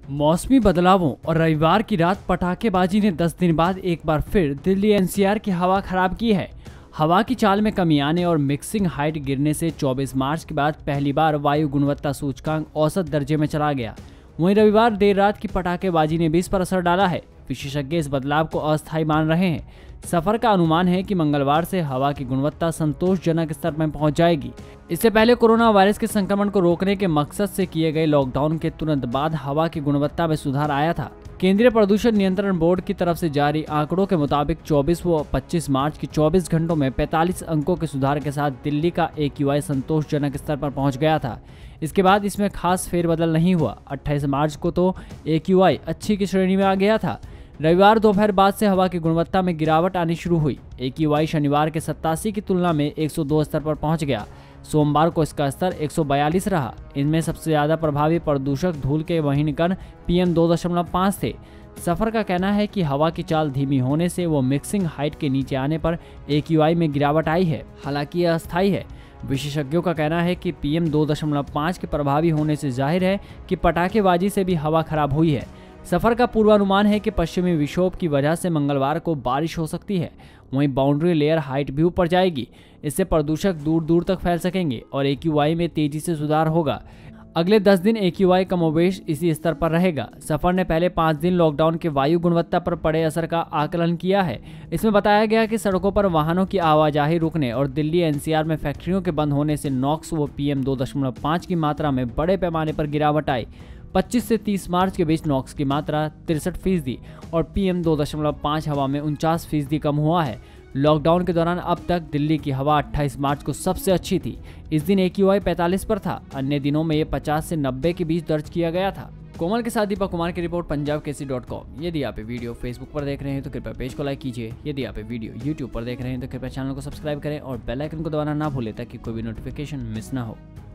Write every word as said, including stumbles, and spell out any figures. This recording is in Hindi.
मौसमी बदलावों और रविवार की रात पटाखेबाजी ने दस दिन बाद एक बार फिर दिल्ली एनसीआर की हवा खराब की है। हवा की चाल में कमी आने और मिक्सिंग हाइट गिरने से चौबीस मार्च के बाद पहली बार वायु गुणवत्ता सूचकांक औसत दर्जे में चला गया। वहीं रविवार देर रात की पटाखेबाजी ने भी इस पर असर डाला है। विशेषज्ञ इस बदलाव को अस्थायी मान रहे हैं। सफर का अनुमान है कि मंगलवार से हवा की गुणवत्ता संतोषजनक स्तर में पहुंच जाएगी। इससे पहले कोरोना वायरस के संक्रमण को रोकने के मकसद से किए गए लॉकडाउन के तुरंत बाद हवा की गुणवत्ता में सुधार आया था। केंद्रीय प्रदूषण नियंत्रण बोर्ड की तरफ से जारी आंकड़ों के मुताबिक चौबीस व पच्चीस मार्च की चौबीस घंटों में पैंतालीस अंकों के सुधार के साथ दिल्ली का एक्यूआई संतोषजनक स्तर पर पहुंच गया था। इसके बाद इसमें खास फेरबदल नहीं हुआ। अट्ठाईस मार्च को तो एक्यूआई अच्छी की श्रेणी में आ गया था। रविवार दोपहर बाद से हवा की गुणवत्ता में गिरावट आनी शुरू हुई। एक्यूआई शनिवार के सत्तासी की तुलना में एक सौ दो स्तर पर पहुंच गया। सोमवार को इसका स्तर एक सौ बयालीस रहा। इनमें सबसे ज्यादा प्रभावी प्रदूषक धूल के वहीन कण पीएम दो दशमलव पाँच थे। सफर का कहना है कि हवा की चाल धीमी होने से वो मिक्सिंग हाइट के नीचे आने पर एक्यूआई में गिरावट आई है। हालांकि यह अस्थायी है। विशेषज्ञों का कहना है कि पीएम दो दशमलव पाँच के प्रभावी होने से जाहिर है कि पटाखेबाजी से भी हवा खराब हुई है। सफर का पूर्वानुमान है कि पश्चिमी विक्षोभ की वजह से मंगलवार को बारिश हो सकती है। वहीं बाउंड्री लेयर हाइट भी ऊपर जाएगी। इससे प्रदूषक दूर दूर तक फैल सकेंगे और एक्यूआई में तेजी से सुधार होगा। अगले दस दिन एक्यूआई कमोबेश इसी स्तर पर रहेगा। सफर ने पहले पाँच दिन लॉकडाउन के वायु गुणवत्ता पर पड़े असर का आकलन किया है। इसमें बताया गया कि सड़कों पर वाहनों की आवाजाही रुकने और दिल्ली एनसीआर में फैक्ट्रियों के बंद होने से नॉक्स व पीएम दो दशमलव पाँच की मात्रा में बड़े पैमाने पर गिरावट आई। पच्चीस से तीस मार्च के बीच नॉक्स की मात्रा तिरसठ फीसदी और पीएम दो दशमलव पाँच हवा में उनचास फीसदी कम हुआ है। लॉकडाउन के दौरान अब तक दिल्ली की हवा अट्ठाईस मार्च को सबसे अच्छी थी। इस दिन एक्यूआई पैंतालीस पर था। अन्य दिनों में ये पचास से नब्बे के बीच दर्ज किया गया था। कोमल के साथ दीपक कुमार की रिपोर्ट, पंजाब केसरी डॉट कॉम। यदि आप वीडियो फेसबुक पर देख रहे हैं तो कृपया पेज को लाइक कीजिए। यदि आप वीडियो यूट्यूब पर देख रहे हैं तो कृपया चैनल को सब्सक्राइब करें और बेल आइकन को दबाना ना भूलें ताकि कोई भी नोटिफिकेशन मिस ना हो।